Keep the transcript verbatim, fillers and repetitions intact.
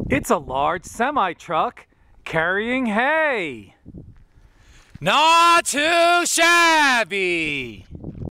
It's a large semi-truck carrying hay. Not too shabby.